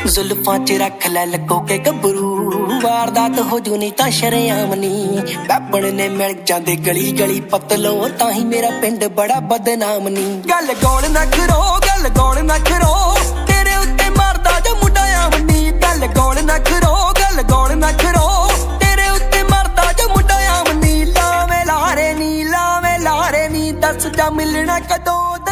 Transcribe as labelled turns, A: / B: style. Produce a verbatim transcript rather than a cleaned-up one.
A: जुल्फां च रख लै लको के गबरू वारदात हो जू नहीं तां शरेआम नी बैपण ने मिल जांदे गली गली पतलो ताही मेरा पिंड बड़ा बदनाम नी गल गौल ना करो गल गौल ना करो तेरे उत्ते मारदा जो मुंडा आम नी गल गौल ना करो गल गौल ना करो तेरे उत्ते मारदा जो मुंडा आम नी लावे लारे नी लावे लारे नी दस जा मिलना कदों